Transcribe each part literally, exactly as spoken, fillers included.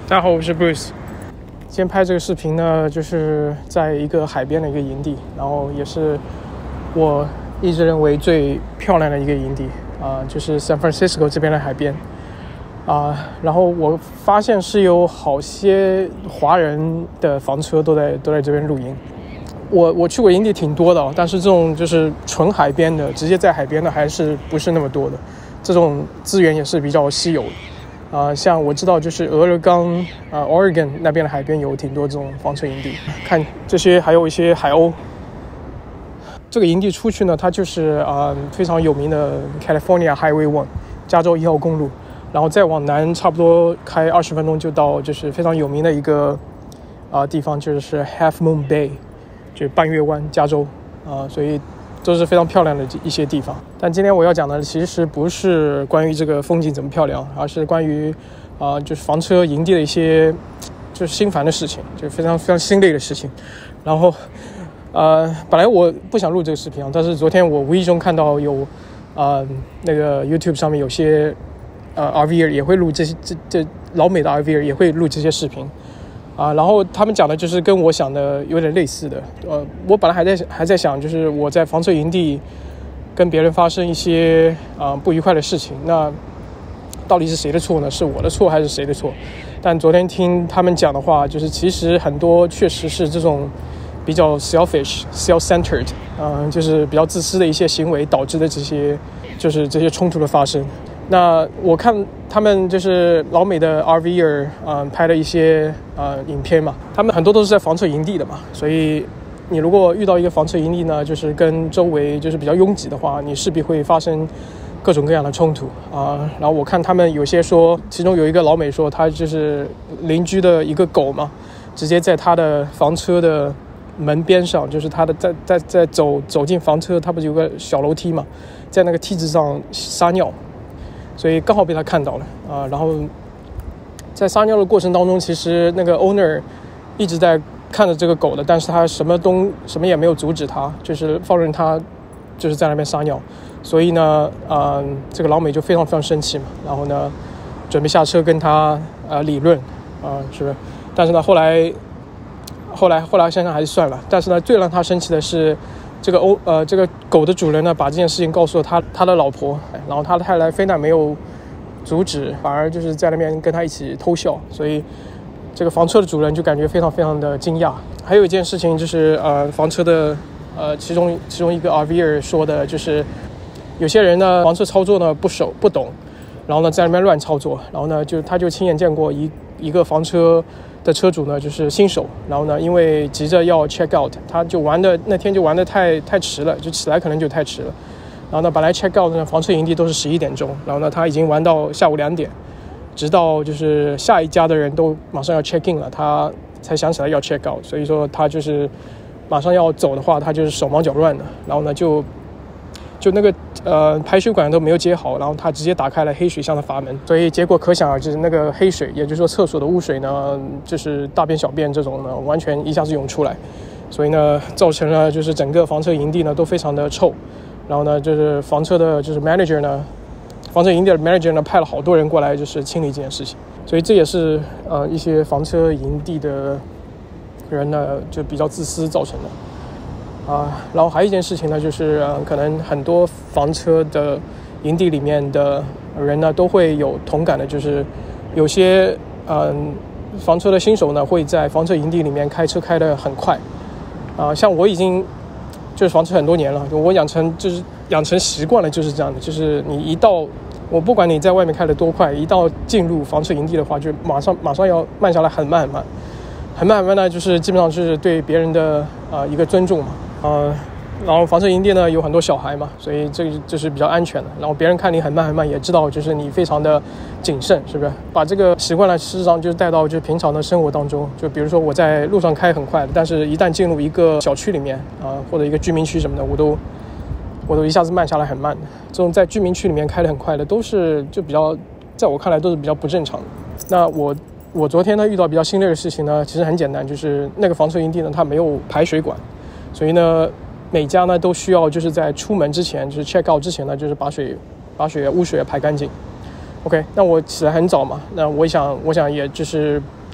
大家好，我是 Bruce。今天拍这个视频呢，就是在一个海边的一个营地，然后也是我一直认为最漂亮的一个营地啊、呃，就是 San Francisco 这边的海边啊、呃。然后我发现是有好些华人的房车都在都在这边露营。我我去过营地挺多的、哦，但是这种就是纯海边的，直接在海边的还是不是那么多的。这种资源也是比较稀有的。啊、呃，像我知道就是俄勒冈啊、呃、Oregon 那边的海边有挺多这种房车营地，看这些还有一些海鸥。这个营地出去呢，它就是啊、呃、非常有名的 California Highway One 加州一号公路，然后再往南差不多开二十分钟就到就是非常有名的一个啊、呃、地方，就是 Half Moon Bay， 就是半月湾，加州啊、呃，所以都是非常漂亮的一些地方。但今天我要讲的其实不是关于这个风景怎么漂亮，而是关于啊、呃、就是房车营地的一些就是心烦的事情，就非常非常心累的事情。然后呃本来我不想录这个视频啊，但是昨天我无意中看到有呃那个 YouTube 上面有些呃 R V 也会录这些这这老美的 R V 也会录这些视频。啊，然后他们讲的就是跟我想的有点类似的。呃，我本来还在还在想，就是我在房车营地跟别人发生一些啊、呃、不愉快的事情，那到底是谁的错呢？是我的错还是谁的错？但昨天听他们讲的话，就是其实很多确实是这种比较 selfish、self-centered， 嗯、呃，就是比较自私的一些行为导致的这些就是这些冲突的发生。那我看他们就是老美的 R V-er 啊、呃、拍的一些呃影片嘛，他们很多都是在房车营地的嘛，所以你如果遇到一个房车营地呢，就是跟周围就是比较拥挤的话，你势必会发生各种各样的冲突啊、呃。然后我看他们有些说，其中有一个老美说，他就是邻居的一个狗嘛，直接在他的房车的门边上，就是他的在在在走走进房车，他不是有个小楼梯嘛，在那个梯子上撒尿。所以刚好被他看到了啊、呃，然后在撒尿的过程当中，其实那个 owner 一直在看着这个狗的，但是他什么东什么也没有阻止他，就是放任他就是在那边撒尿。所以呢，呃，这个老美就非常非常生气嘛，然后呢，准备下车跟他呃理论啊、呃，是不是？但是呢，后来后来后来想想还是算了。但是呢，最让他生气的是。这个欧呃，这个狗的主人呢，把这件事情告诉了他他的老婆，然后他的太太非但没有阻止，反而就是在那边跟他一起偷笑，所以这个房车的主人就感觉非常非常的惊讶。还有一件事情就是呃，房车的呃其中其中一个 R V-er 说的就是，有些人呢房车操作呢不熟不懂，然后呢在那边乱操作，然后呢就他就亲眼见过一一个房车的车主呢就是新手，然后呢因为急着要 check out， 他就玩的那天就玩的太太迟了，就起来可能就太迟了，然后呢本来 check out 呢房车营地都是十一点钟，然后呢他已经玩到下午两点，直到就是下一家的人都马上要 check in 了，他才想起来要 check out， 所以说他就是马上要走的话，他就是手忙脚乱的，然后呢就就那个呃排水管都没有接好，然后他直接打开了黑水箱的阀门，所以结果可想而知，那个黑水也就是说厕所的污水呢，就是大便小便这种呢完全一下子涌出来，所以呢造成了就是整个房车营地呢都非常的臭，然后呢就是房车的就是 manager 呢房车营地的 manager 呢派了好多人过来就是清理这件事情，所以这也是呃一些房车营地的人呢就比较自私造成的。啊、呃，然后还有一件事情呢，就是、呃、可能很多房车的营地里面的人呢，都会有同感的，就是有些嗯、呃、房车的新手呢，会在房车营地里面开车开得很快，啊、呃，像我已经就是房车很多年了，我养成就是养成习惯了，就是这样的，就是你一到我不管你在外面开得多快，一到进入房车营地的话，就马上马上要慢下来，很慢很慢，很慢很慢呢，就是基本上就是对别人的呃一个尊重嘛。呃，然后房车营地呢有很多小孩嘛，所以这个就是比较安全的。然后别人看你很慢很慢，也知道就是你非常的谨慎，是不是？把这个习惯呢，事实上就带到就平常的生活当中。就比如说我在路上开很快，但是一旦进入一个小区里面啊、呃，或者一个居民区什么的，我都我都一下子慢下来很慢的。这种在居民区里面开得很快的，都是就比较，在我看来都是比较不正常的。那我我昨天呢遇到比较心累的事情呢，其实很简单，就是那个房车营地呢它没有排水管。所以呢，每家呢都需要就是在出门之前，就是 check out 之前呢，就是把水、把水污水排干净。OK， 那我起来很早嘛，那我想，我想也就是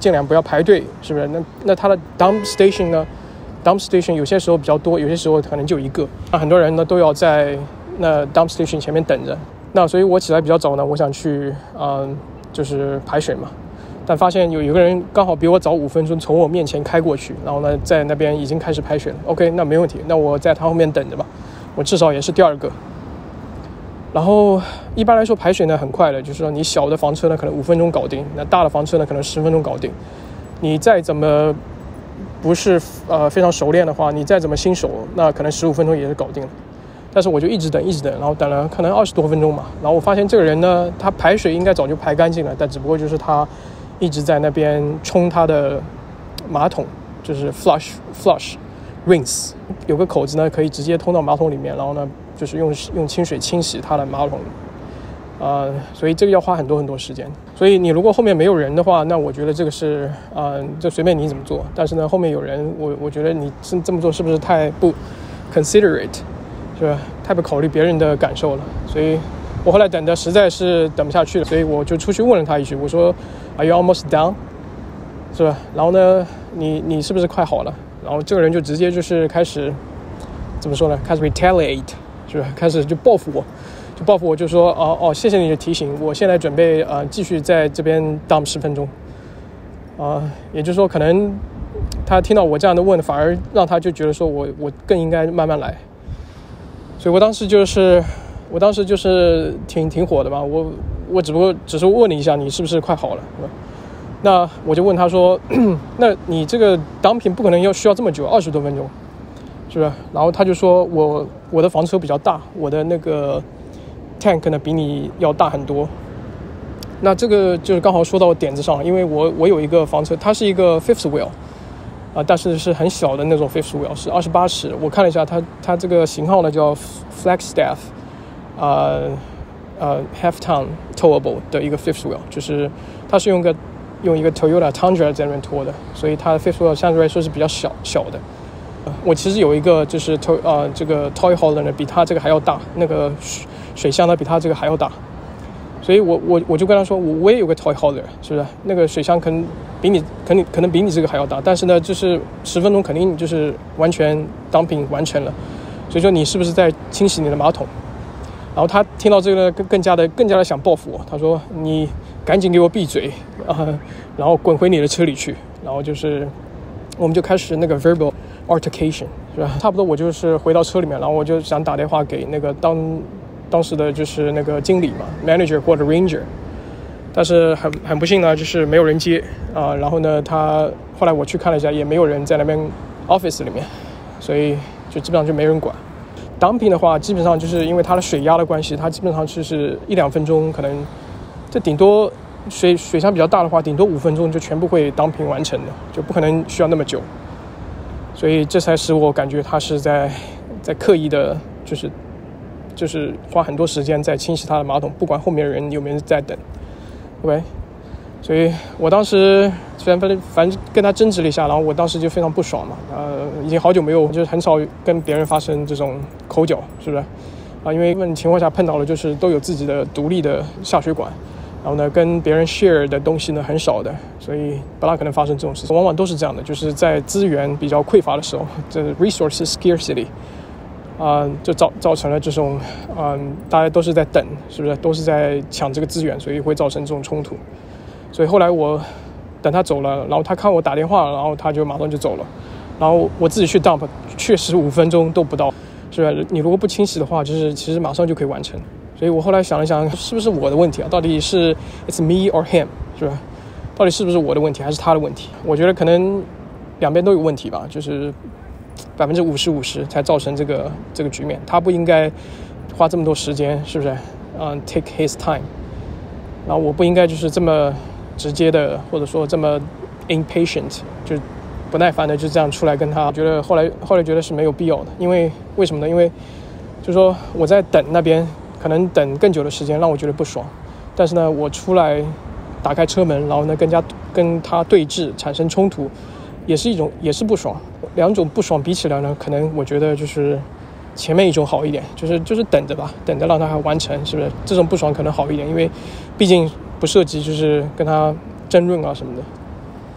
尽量不要排队，是不是？那那它的 dump station 呢 ？dump station 有些时候比较多，有些时候可能就一个。那很多人呢都要在那 dump station 前面等着。那所以我起来比较早呢，我想去嗯，就是排水嘛。但发现有有个人刚好比我早五分钟从我面前开过去，然后呢在那边已经开始排水了。OK， 那没问题，那我在他后面等着吧，我至少也是第二个。然后一般来说排水呢很快的，就是说你小的房车呢可能五分钟搞定，那大的房车呢可能十分钟搞定。你再怎么不是呃非常熟练的话，你再怎么新手，那可能十五分钟也是搞定了。但是我就一直等一直等，然后等了可能二十多分钟嘛。然后我发现这个人呢，他排水应该早就排干净了，但只不过就是他一直在那边冲他的马桶，就是 flush flush rinse， 有个口子呢可以直接通到马桶里面，然后呢就是用用清水清洗他的马桶。呃，所以这个要花很多很多时间。所以你如果后面没有人的话，那我觉得这个是呃，就随便你怎么做。但是呢，后面有人，我我觉得你这么做是不是太不 considerate？是吧？太不考虑别人的感受了，所以我后来等的实在是等不下去了，所以我就出去问了他一句，我说 Are you almost done？ 是吧？然后呢，你你是不是快好了？然后这个人就直接就是开始怎么说呢？开始 retaliate， 是吧？开始就报复我，就报复我就说哦哦，谢谢你的提醒，我现在准备呃继续在这边 dump 十分钟啊、呃，也就是说可能他听到我这样的问，反而让他就觉得说我我更应该慢慢来。所以我当时就是，我当时就是挺挺火的嘛，我我只不过只是问了一下你是不是快好了，那我就问他说，那你这个dumping不可能要需要这么久，二十多分钟，是不是？然后他就说我我的房车比较大，我的那个 tank 呢比你要大很多。那这个就是刚好说到点子上，因为我我有一个房车，它是一个 fifth wheel。啊、呃，但是是很小的那种 fifth wheel， 是二十八尺。我看了一下它，它这个型号呢叫 Flagstaff， 呃呃 half ton towable 的一个 fifth wheel， 就是它是用个用一个 Toyota Tundra 在那边拖的，所以它的 fifth wheel 相对来说是比较小小的。呃、我其实有一个就是 to 呃这个 toy hauler 呢比它这个还要大，那个水箱呢比它这个还要大。所以我我我就跟他说，我我也有个 toy hauler， 是不是？那个水箱可能比你可能可能比你这个还要大，但是呢，就是十分钟肯定就是完全 dumping 完成了。所以说你是不是在清洗你的马桶？然后他听到这个更更加的更加的想报复我，他说你赶紧给我闭嘴啊、呃，然后滚回你的车里去。然后就是我们就开始那个 verbal altercation， 是吧？差不多我就是回到车里面，然后我就想打电话给那个当。当时的就是那个经理嘛 ，manager 或者 ranger， 但是很很不幸呢，就是没有人接啊、呃。然后呢，他后来我去看了一下，也没有人在那边 office 里面，所以就基本上就没人管。dumping 的话，基本上就是因为它的水压的关系，它基本上就是一两分钟，可能这顶多水水箱比较大的话，顶多五分钟就全部会 dumping 完成的，就不可能需要那么久。所以这才使我感觉他是在在刻意的，就是。就是花很多时间在清洗他的马桶，不管后面的人有没有在等 ，OK， 所以我当时虽然反正反正跟他争执了一下，然后我当时就非常不爽嘛，呃，已经好久没有，就是很少跟别人发生这种口角，是不是？啊，因为一般情况下碰到了就是都有自己的独立的下水管，然后呢跟别人 share 的东西呢很少的，所以不大可能发生这种事情，往往都是这样的，就是在资源比较匮乏的时候，这 resource scarcity。啊、呃，就造造成了这种，嗯、呃，大家都是在等，是不是？都是在抢这个资源，所以会造成这种冲突。所以后来我等他走了，然后他看我打电话，然后他就马上就走了。然后我自己去 dump， 确实五分钟都不到，是不是？你如果不清洗的话，就是其实马上就可以完成。所以我后来想了想，是不是我的问题啊？到底是 it's me or him， 是吧？到底是不是我的问题，还是他的问题？我觉得可能两边都有问题吧，就是。百分之五十五十才造成这个这个局面，他不应该花这么多时间，是不是？嗯、uh, ，take his time。然后我不应该就是这么直接的，或者说这么 impatient， 就不耐烦的就这样出来跟他。我觉得后来后来觉得是没有必要的，因为为什么呢？因为就是说我在等那边，可能等更久的时间，让我觉得不爽。但是呢，我出来打开车门，然后呢，更加跟他对峙，产生冲突。也是一种，也是不爽，两种不爽比起来呢，可能我觉得就是前面一种好一点，就是就是等着吧，等着让他完成，是不是？这种不爽可能好一点，因为毕竟不涉及就是跟他争论啊什么的。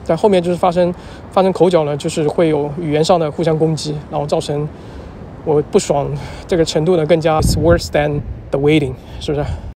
但后面就是发生发生口角呢，就是会有语言上的互相攻击，然后造成我不爽这个程度呢更加 it's worse than the waiting， 是不是？